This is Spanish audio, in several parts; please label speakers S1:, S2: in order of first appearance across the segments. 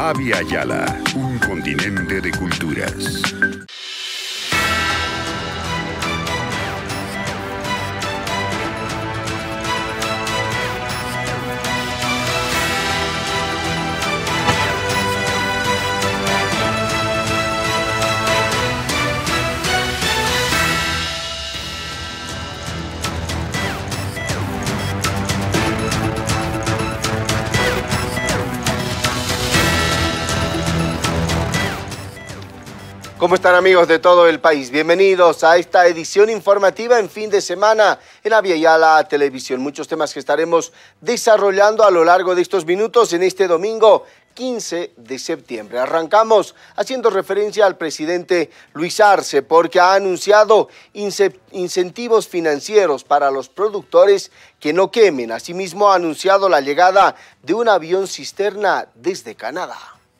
S1: Avia Yala, un continente de culturas.
S2: ¿Cómo están, amigos de todo el país? Bienvenidos a esta edición informativa en fin de semana en Avia Yala Televisión. Muchos temas que estaremos desarrollando a lo largo de estos minutos en este domingo 15 de septiembre. Arrancamos haciendo referencia al presidente Luis Arce porque ha anunciado incentivos financieros para los productores que no quemen. Asimismo, ha anunciado la llegada de un avión cisterna desde Canadá.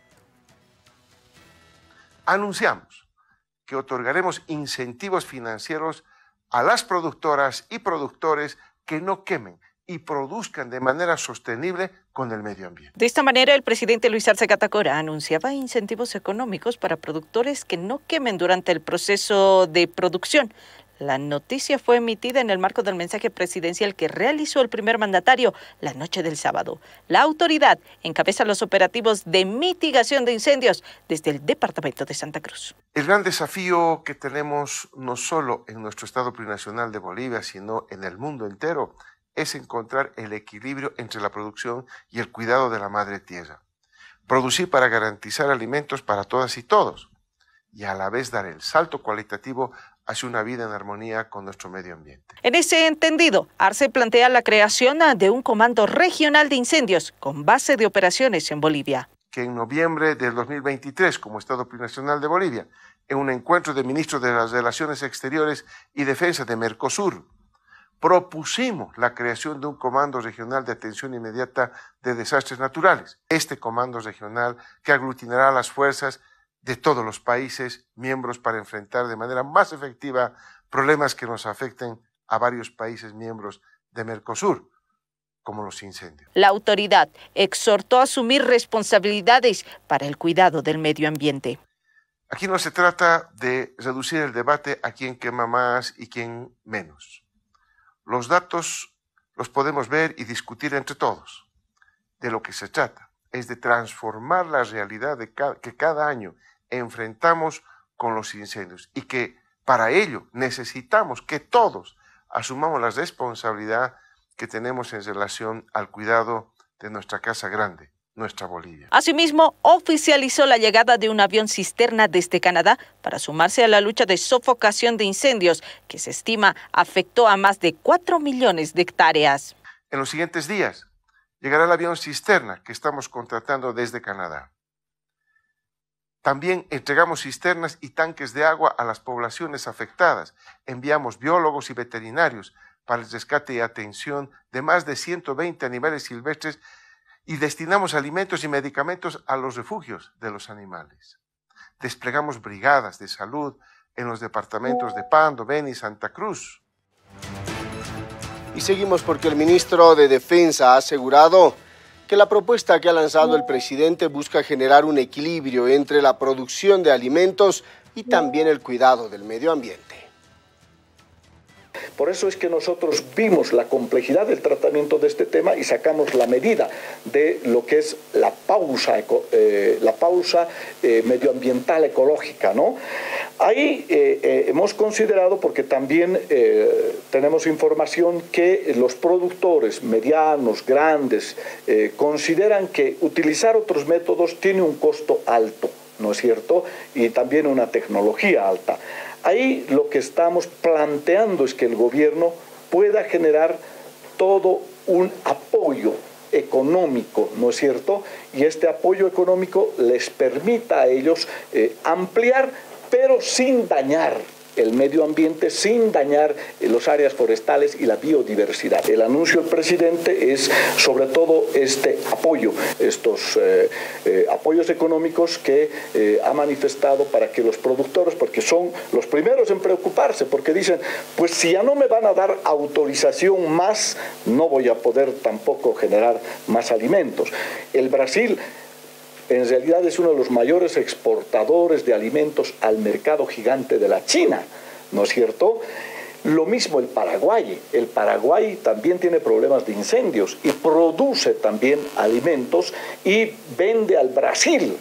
S3: Anunciamos que otorgaremos incentivos financieros a las productoras y productores que no quemen y produzcan de manera sostenible con el medio ambiente.
S4: De esta manera, el presidente Luis Arce Catacora anunciaba incentivos económicos para productores que no quemen durante el proceso de producción. La noticia fue emitida en el marco del mensaje presidencial que realizó el primer mandatario la noche del sábado. La autoridad encabeza los operativos de mitigación de incendios desde el departamento de Santa Cruz.
S3: El gran desafío que tenemos no solo en nuestro estado plurinacional de Bolivia, sino en el mundo entero, es encontrar el equilibrio entre la producción y el cuidado de la madre tierra. Producir para garantizar alimentos para todas y todos, y a la vez dar el salto cualitativo hacia una vida en armonía con nuestro medio ambiente.
S4: En ese entendido, Arce plantea la creación de un comando regional de incendios con base de operaciones en Bolivia.
S3: Que en noviembre del 2023, como Estado Plurinacional de Bolivia, en un encuentro de ministros de las Relaciones Exteriores y Defensa de Mercosur, propusimos la creación de un comando regional de atención inmediata de desastres naturales. Este comando regional que aglutinará las fuerzas de todos los países miembros para enfrentar de manera más efectiva problemas que nos afecten a varios países miembros de Mercosur, como los incendios.
S4: La autoridad exhortó a asumir responsabilidades para el cuidado del medio ambiente.
S3: Aquí no se trata de reducir el debate a quién quema más y quién menos. Los datos los podemos ver y discutir entre todos. De lo que se trata es de transformar la realidad que cada año enfrentamos con los incendios y que para ello necesitamos que todos asumamos la responsabilidad que tenemos en relación al cuidado de nuestra casa grande, nuestra Bolivia.
S4: Asimismo, oficializó la llegada de un avión cisterna desde Canadá para sumarse a la lucha de sofocación de incendios que se estima afectó a más de 4 millones de hectáreas.
S3: En los siguientes días llegará el avión cisterna que estamos contratando desde Canadá. También entregamos cisternas y tanques de agua a las poblaciones afectadas. Enviamos biólogos y veterinarios para el rescate y atención de más de 120 animales silvestres y destinamos alimentos y medicamentos a los refugios de los animales. Desplegamos brigadas de salud en los departamentos de Pando, Beni y Santa Cruz.
S2: Y seguimos porque el ministro de Defensa ha asegurado que la propuesta que ha lanzado el presidente busca generar un equilibrio entre la producción de alimentos y también el cuidado del medio ambiente.
S5: Por eso es que nosotros vimos la complejidad del tratamiento de este tema y sacamos la medida de lo que es la pausa medioambiental ecológica, ¿no? Ahí hemos considerado, porque también tenemos información que los productores medianos, grandes, consideran que utilizar otros métodos tiene un costo alto, ¿no es cierto? Y también una tecnología alta. Ahí lo que estamos planteando es que el gobierno pueda generar todo un apoyo económico, ¿no es cierto? Y este apoyo económico les permita a ellos ampliar, pero sin dañar el medio ambiente, sin dañar las áreas forestales y la biodiversidad. El anuncio del presidente es sobre todo este apoyo, estos apoyos económicos que ha manifestado para que los productores, porque son los primeros en preocuparse, porque dicen, pues si ya no me van a dar autorización más, no voy a poder tampoco generar más alimentos. El Brasil en realidad es uno de los mayores exportadores de alimentos al mercado gigante de la China, ¿no es cierto? Lo mismo el Paraguay también tiene problemas de incendios y produce también alimentos y vende al Brasil.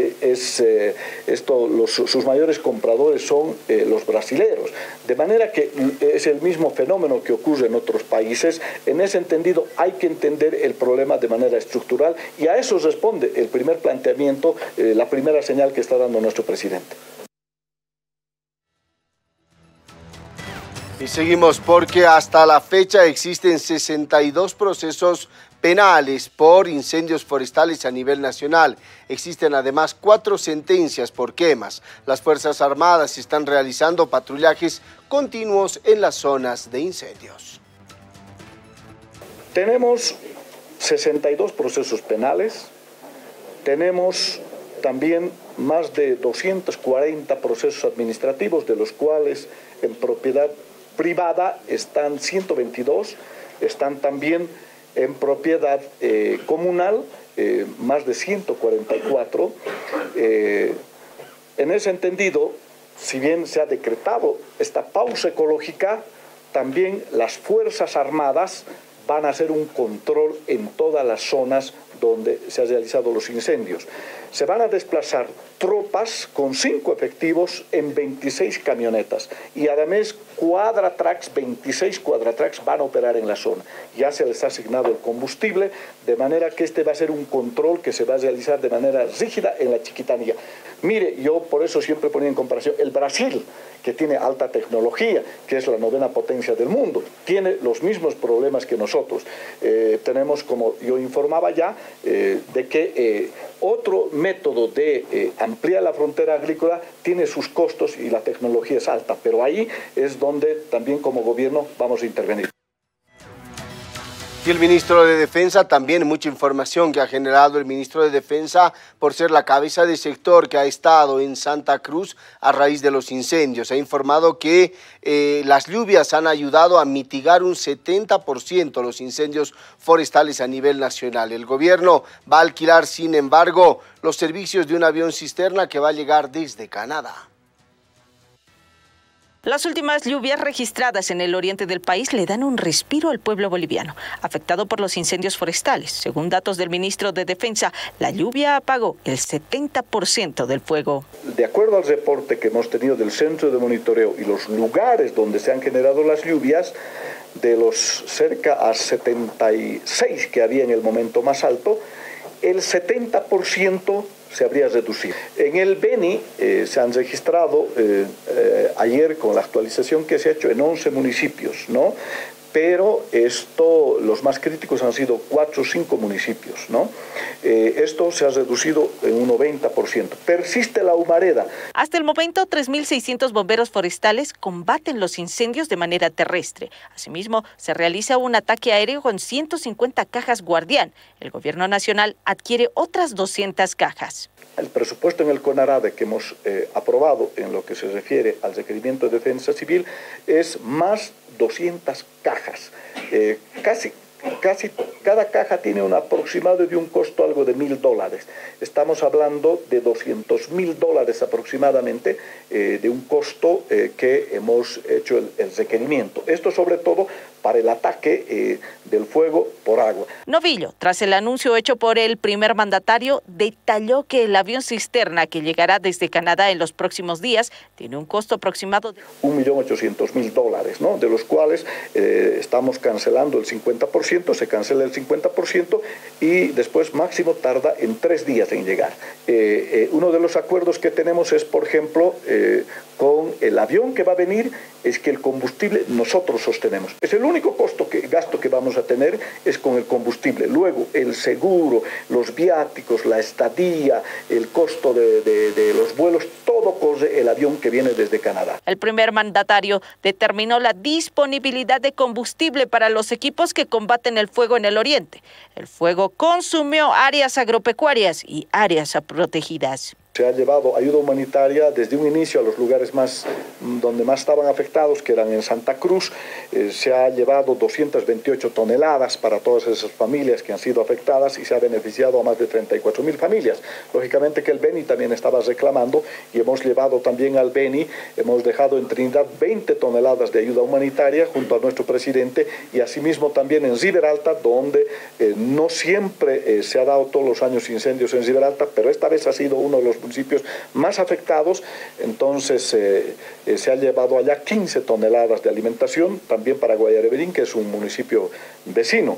S5: Sus mayores compradores son los brasileros. De manera que es el mismo fenómeno que ocurre en otros países. En ese entendido hay que entender el problema de manera estructural y a eso responde el primer planteamiento, la primera señal que está dando nuestro presidente.
S2: Y seguimos porque hasta la fecha existen 62 procesos penales por incendios forestales a nivel nacional. Existen además 4 sentencias por quemas. Las Fuerzas Armadas están realizando patrullajes continuos en las zonas de incendios.
S5: Tenemos 62 procesos penales, tenemos también más de 240 procesos administrativos, de los cuales en propiedad privada están 122, están también en propiedad comunal más de 144. En ese entendido, si bien se ha decretado esta pausa ecológica, también las Fuerzas Armadas van a hacer un control en todas las zonas donde se han realizado los incendios. Se van a desplazar tropas con 5 efectivos en 26 camionetas y además 26 cuadratracks van a operar en la zona. Ya se les ha asignado el combustible, de manera que este va a ser un control que se va a realizar de manera rígida en la Chiquitanía. Mire, yo por eso siempre ponía en comparación el Brasil, que tiene alta tecnología, que es la 9ª potencia del mundo, tiene los mismos problemas que nosotros. Tenemos, como yo informaba ya, de que otro método de ampliar la frontera agrícola tiene sus costos y la tecnología es alta, pero ahí es donde también como gobierno vamos a intervenir.
S2: Y el ministro de Defensa, también mucha información que ha generado el ministro de Defensa por ser la cabeza de sector que ha estado en Santa Cruz a raíz de los incendios. Ha informado que las lluvias han ayudado a mitigar un 70% los incendios forestales a nivel nacional. El gobierno va a alquilar, sin embargo, los servicios de un avión cisterna que va a llegar desde Canadá.
S4: Las últimas lluvias registradas en el oriente del país le dan un respiro al pueblo boliviano, afectado por los incendios forestales. Según datos del ministro de Defensa, la lluvia apagó el 70% del fuego.
S5: De acuerdo al reporte que hemos tenido del centro de monitoreo y los lugares donde se han generado las lluvias, de los cerca a 76 que había en el momento más alto, el 70% se habría reducido. En el Beni se han registrado ayer, con la actualización que se ha hecho, en 11 municipios, ¿no? Pero los más críticos han sido 4 o 5 municipios, ¿no? Esto se ha reducido en un 90%. Persiste la humareda.
S4: Hasta el momento, 3.600 bomberos forestales combaten los incendios de manera terrestre. Asimismo, se realiza un ataque aéreo con 150 cajas Guardián. El gobierno nacional adquiere otras 200 cajas.
S5: El presupuesto en el CONARADE que hemos aprobado en lo que se refiere al requerimiento de defensa civil es más 200 cajas. Casi cada caja tiene un aproximado de un costo algo de $1.000. Estamos hablando de $200.000 aproximadamente de un costo que hemos hecho el requerimiento. Esto sobre todo para el ataque del fuego por agua.
S4: Novillo, tras el anuncio hecho por el primer mandatario, detalló que el avión cisterna que llegará desde Canadá en los próximos días tiene un costo aproximado de
S5: $1.800.000, ¿no? De los cuales estamos cancelando el 50%, se cancela el 50% y después máximo tarda en 3 días en llegar. Uno de los acuerdos que tenemos es, por ejemplo, con el avión que va a venir, es que el combustible nosotros sostenemos. Es el único gasto que vamos a tener es con el combustible. Luego el seguro, los viáticos, la estadía, el costo de los vuelos, todo corre el avión que viene desde Canadá.
S4: El primer mandatario determinó la disponibilidad de combustible para los equipos que combaten el fuego en el oriente. El fuego consumió áreas agropecuarias y áreas protegidas.
S5: Se ha llevado ayuda humanitaria desde un inicio a los lugares donde más estaban afectados, que eran en Santa Cruz. Se ha llevado 228 toneladas para todas esas familias que han sido afectadas y se ha beneficiado a más de 34.000 familias. Lógicamente que el Beni también estaba reclamando y hemos llevado también al Beni, hemos dejado en Trinidad 20 toneladas de ayuda humanitaria junto a nuestro presidente y asimismo también en Riberalta, donde no siempre se ha dado todos los años incendios en Riberalta, pero esta vez ha sido uno de los municipios más afectados. Entonces se ha llevado allá 15 toneladas de alimentación, también para Guayareberín, que es un municipio vecino.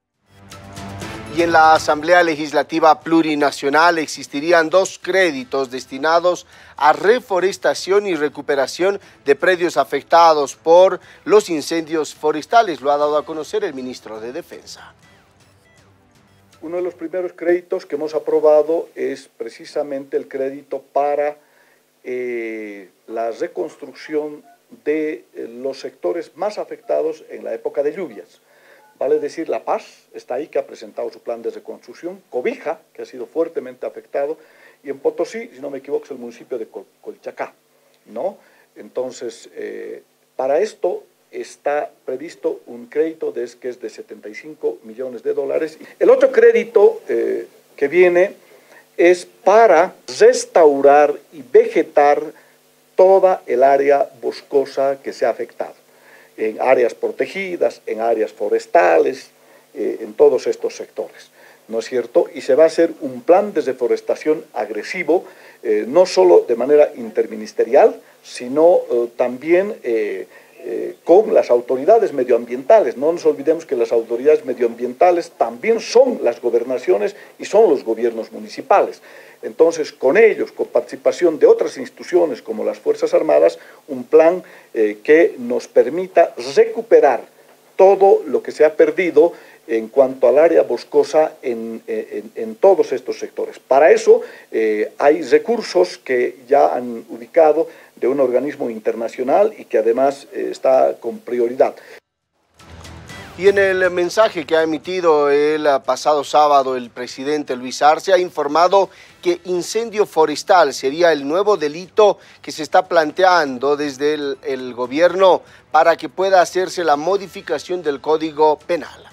S2: Y en la Asamblea Legislativa Plurinacional existirían 2 créditos destinados a reforestación y recuperación de predios afectados por los incendios forestales. Lo ha dado a conocer el ministro de Defensa.
S5: Uno de los primeros créditos que hemos aprobado es precisamente el crédito para la reconstrucción de los sectores más afectados en la época de lluvias. Vale decir, La Paz está ahí, que ha presentado su plan de reconstrucción, Cobija, que ha sido fuertemente afectado, y en Potosí, si no me equivoco, es el municipio de Colchacá, ¿no? Entonces, para esto está previsto un crédito que es de $75 millones. El otro crédito que viene es para restaurar y vegetar toda el área boscosa que se ha afectado, en áreas protegidas, en áreas forestales, en todos estos sectores, ¿no es cierto? Y se va a hacer un plan de reforestación agresivo, no solo de manera interministerial, sino también con las autoridades medioambientales. No nos olvidemos que las autoridades medioambientales también son las gobernaciones y son los gobiernos municipales. Entonces, con ellos, con participación de otras instituciones como las Fuerzas Armadas, un plan que nos permita recuperar todo lo que se ha perdido en cuanto al área boscosa en todos estos sectores. Para eso hay recursos que ya han ubicado de un organismo internacional y que además está con prioridad.
S2: Y en el mensaje que ha emitido el pasado sábado el presidente Luis Arce ha informado que incendio forestal sería el nuevo delito que se está planteando desde el gobierno para que pueda hacerse la modificación del Código Penal.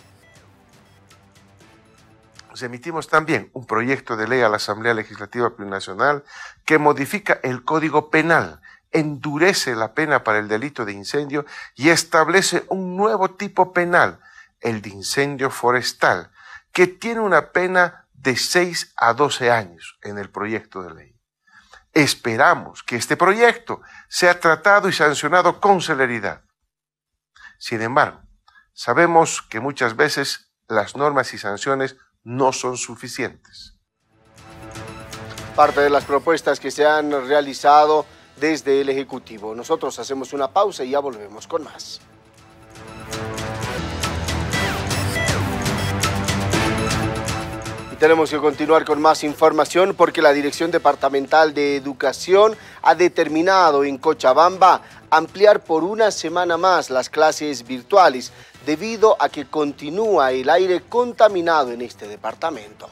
S3: Emitimos también un proyecto de ley a la Asamblea Legislativa Plurinacional que modifica el Código Penal, endurece la pena para el delito de incendio y establece un nuevo tipo penal, el de incendio forestal, que tiene una pena de 6 a 12 años en el proyecto de ley. Esperamos que este proyecto sea tratado y sancionado con celeridad. Sin embargo, sabemos que muchas veces las normas y sanciones no son suficientes.
S2: Parte de las propuestas que se han realizado desde el Ejecutivo. Nosotros hacemos una pausa y ya volvemos con más. Y tenemos que continuar con más información porque la Dirección Departamental de Educación ha determinado en Cochabamba ampliar por una semana más las clases virtuales debido a que continúa el aire contaminado en este departamento.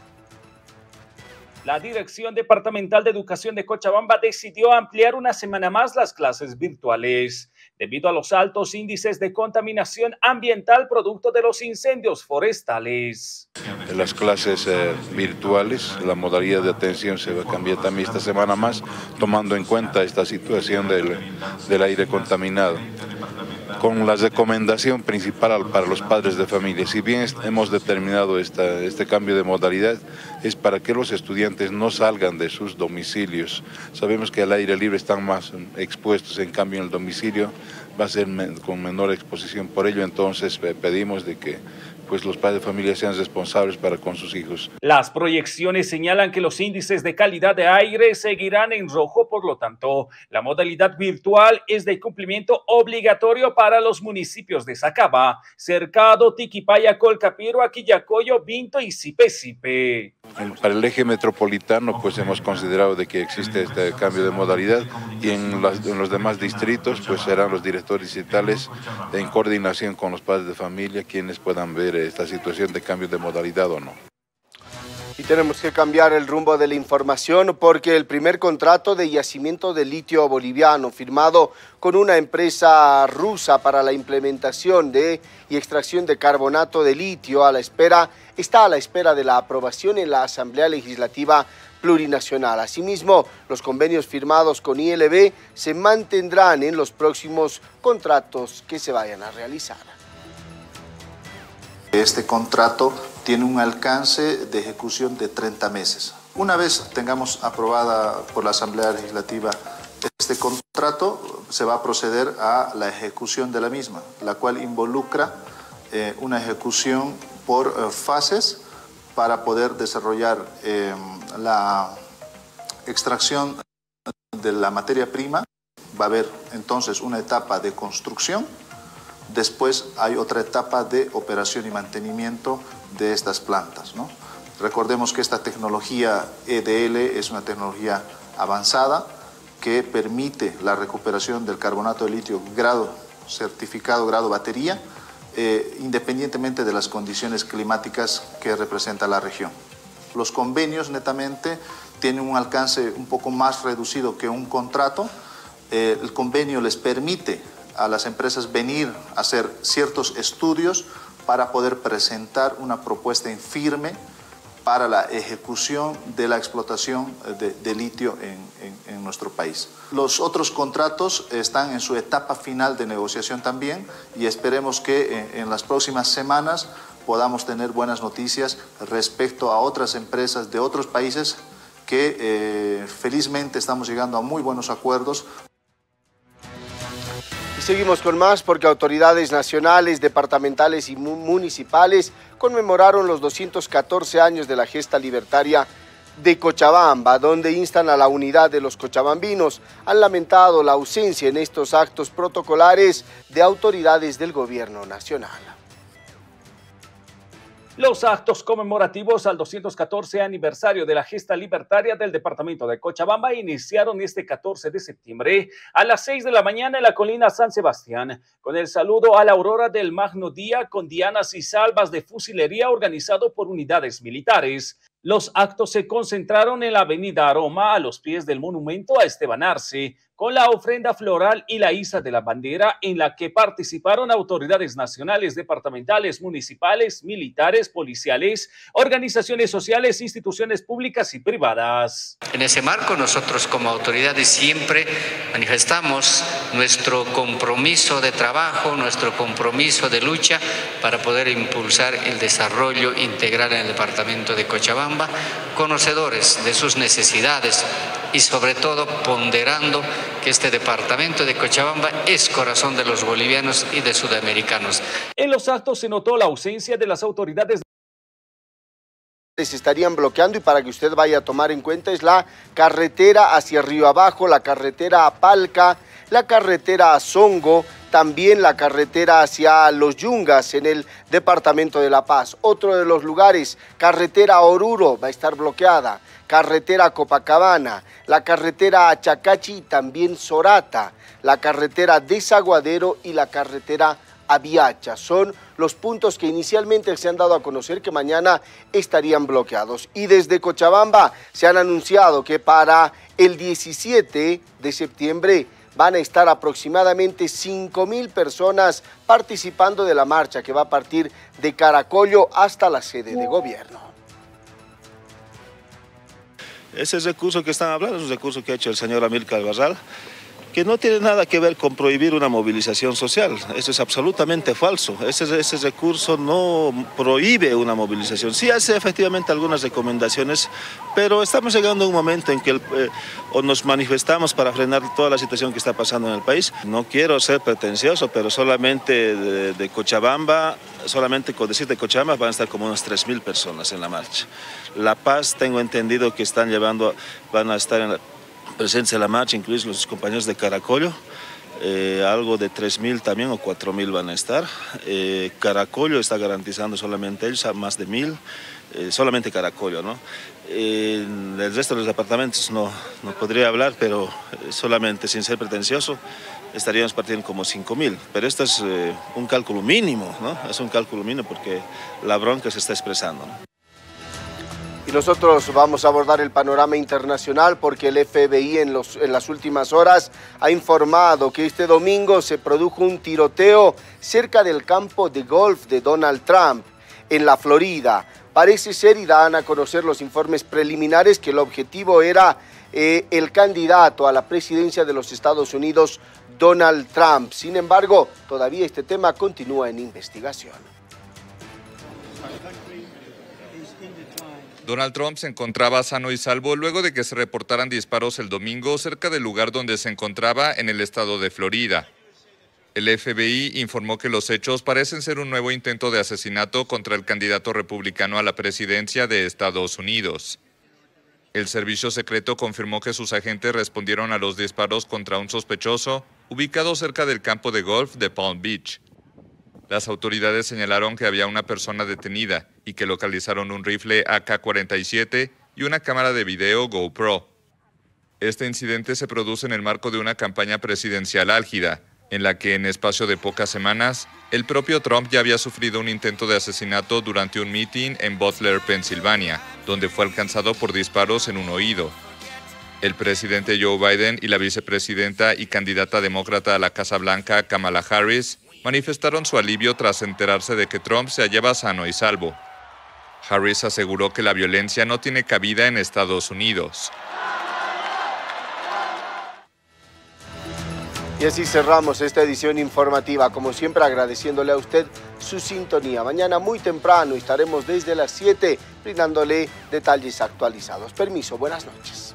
S6: La Dirección Departamental de Educación de Cochabamba decidió ampliar una semana más las clases virtuales debido a los altos índices de contaminación ambiental producto de los incendios forestales.
S7: En las clases virtuales, la modalidad de atención se va a cambiar también esta semana más, tomando en cuenta esta situación del aire contaminado, con la recomendación principal para los padres de familia. Si bien hemos determinado este cambio de modalidad, es para que los estudiantes no salgan de sus domicilios. Sabemos que al aire libre están más expuestos, en cambio en el domicilio va a ser con menor exposición. Por ello, entonces, pedimos de que los padres de familia sean responsables para con sus hijos.
S6: Las proyecciones señalan que los índices de calidad de aire seguirán en rojo, por lo tanto, la modalidad virtual es de cumplimiento obligatorio para los municipios de Sacaba, Cercado, Tiquipaya, Colcapiro, Aquillacoyo, Vinto y Sipe.
S7: Para el eje metropolitano, hemos considerado de que existe este cambio de modalidad y en los demás distritos, serán los directores distritales en coordinación con los padres de familia quienes puedan ver esta situación de cambio de modalidad o no.
S2: Y tenemos que cambiar el rumbo de la información porque el primer contrato de yacimiento de litio boliviano firmado con una empresa rusa para la implementación y extracción de carbonato de litio está a la espera de la aprobación en la Asamblea Legislativa Plurinacional. Asimismo, los convenios firmados con ILB se mantendrán en los próximos contratos que se vayan a realizar.
S8: Este contrato tiene un alcance de ejecución de 30 meses. Una vez tengamos aprobada por la Asamblea Legislativa este contrato, se va a proceder a la ejecución de la misma, la cual involucra una ejecución por fases para poder desarrollar la extracción de la materia prima. Va a haber entonces una etapa de construcción. Después hay otra etapa de operación y mantenimiento de estas plantas, ¿no? Recordemos que esta tecnología EDL es una tecnología avanzada que permite la recuperación del carbonato de litio grado certificado, grado batería, independientemente de las condiciones climáticas que representa la región. Los convenios netamente tienen un alcance un poco más reducido que un contrato. El convenio les permite a las empresas venir a hacer ciertos estudios para poder presentar una propuesta en firme para la ejecución de la explotación de litio en nuestro país. Los otros contratos están en su etapa final de negociación también y esperemos que en las próximas semanas podamos tener buenas noticias respecto a otras empresas de otros países que felizmente estamos llegando a muy buenos acuerdos.
S2: Seguimos con más porque autoridades nacionales, departamentales y municipales conmemoraron los 214 años de la gesta libertaria de Cochabamba, donde instan a la unidad de los cochabambinos. Han lamentado la ausencia en estos actos protocolares de autoridades del gobierno nacional.
S6: Los actos conmemorativos al 214 aniversario de la gesta libertaria del departamento de Cochabamba iniciaron este 14 de septiembre a las 6 de la mañana en la colina San Sebastián, con el saludo a la aurora del magno día con dianas y salvas de fusilería organizado por unidades militares. Los actos se concentraron en la avenida Aroma, a los pies del monumento a Esteban Arce, con la ofrenda floral y la iza de la bandera, en la que participaron autoridades nacionales, departamentales, municipales, militares, policiales, organizaciones sociales, instituciones públicas y privadas.
S9: En ese marco, nosotros como autoridades siempre manifestamos nuestro compromiso de trabajo, nuestro compromiso de lucha para poder impulsar el desarrollo integral en el departamento de Cochabamba, conocedores de sus necesidades y sobre todo ponderando que este departamento de Cochabamba es corazón de los bolivianos y de sudamericanos.
S6: En los actos se notó la ausencia de las autoridades.
S2: Se estarían bloqueando, y para que usted vaya a tomar en cuenta, es la carretera hacia Río Abajo, la carretera a Palca, la carretera a Songo, también la carretera hacia Los Yungas en el departamento de La Paz. Otro de los lugares, carretera a Oruro, va a estar bloqueada, carretera a Copacabana, la carretera a Chacachi y también Sorata, la carretera de Saguadero y la carretera a Viacha. Son los puntos que inicialmente se han dado a conocer que mañana estarían bloqueados. Y desde Cochabamba se han anunciado que para el 17 de septiembre van a estar aproximadamente 5.000 personas participando de la marcha que va a partir de Caracollo hasta la sede de gobierno.
S10: Ese recurso que están hablando es un recurso que ha hecho el señor Amílcar Barral, que no tiene nada que ver con prohibir una movilización social. Eso es absolutamente falso. Ese recurso no prohíbe una movilización. Sí hace efectivamente algunas recomendaciones, pero estamos llegando a un momento en que o nos manifestamos para frenar toda la situación que está pasando en el país. No quiero ser pretencioso, pero solamente de Cochabamba, solamente con decir de Cochabamba van a estar como unas 3.000 personas en la marcha. La Paz, tengo entendido que van a estar en la presencia de la marcha, incluso los compañeros de Caracollo, algo de 3.000 también o 4.000 van a estar. Caracollo está garantizando solamente ellos a más de 1.000, solamente Caracollo, ¿no? El resto de los departamentos no podría hablar, pero solamente, sin ser pretencioso, estaríamos partiendo como 5.000. Pero esto es un cálculo mínimo, ¿no? Es un cálculo mínimo porque la bronca se está expresando, ¿no?
S2: Y Nosotros vamos a abordar el panorama internacional porque el FBI en las últimas horas ha informado que este domingo se produjo un tiroteo cerca del campo de golf de Donald Trump en la Florida. Parece ser, y dan a conocer los informes preliminares, que el objetivo era el candidato a la presidencia de los Estados Unidos, Donald Trump. Sin embargo, todavía este tema continúa en investigación.
S11: Donald Trump se encontraba sano y salvo luego de que se reportaran disparos el domingo cerca del lugar donde se encontraba en el estado de Florida. El FBI informó que los hechos parecen ser un nuevo intento de asesinato contra el candidato republicano a la presidencia de Estados Unidos. El servicio secreto confirmó que sus agentes respondieron a los disparos contra un sospechoso ubicado cerca del campo de golf de Palm Beach. Las autoridades señalaron que había una persona detenida y que localizaron un rifle AK-47 y una cámara de video GoPro. Este incidente se produce en el marco de una campaña presidencial álgida, en la que en espacio de pocas semanas, el propio Trump ya había sufrido un intento de asesinato durante un meeting en Butler, Pensilvania, donde fue alcanzado por disparos en un oído. El presidente Joe Biden y la vicepresidenta y candidata demócrata a la Casa Blanca, Kamala Harris, manifestaron su alivio tras enterarse de que Trump se hallaba sano y salvo. Harris aseguró que la violencia no tiene cabida en Estados Unidos.
S2: Y así cerramos esta edición informativa, como siempre agradeciéndole a usted su sintonía. Mañana muy temprano estaremos desde las 7 brindándole detalles actualizados. Permiso, buenas noches.